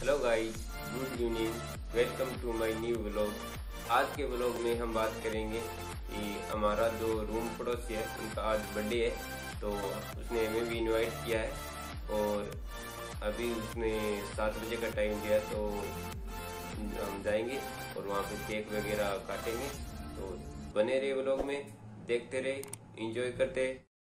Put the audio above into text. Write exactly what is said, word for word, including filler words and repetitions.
Hello guys, good evening, welcome to my new vlog. आज के vlog में हम बात करेंगे कि हमारा जो रूम पड़ोसी है उनका आज बर्थडे है, तो उसने हमें भी इनवाइट किया है और अभी उसने सात बजे का टाइम दिया, तो हम जाएंगे और वहाँ पे केक वगैरह काटेंगे। तो बने रहे व्लॉग में, देखते रहे, एंजॉय करते।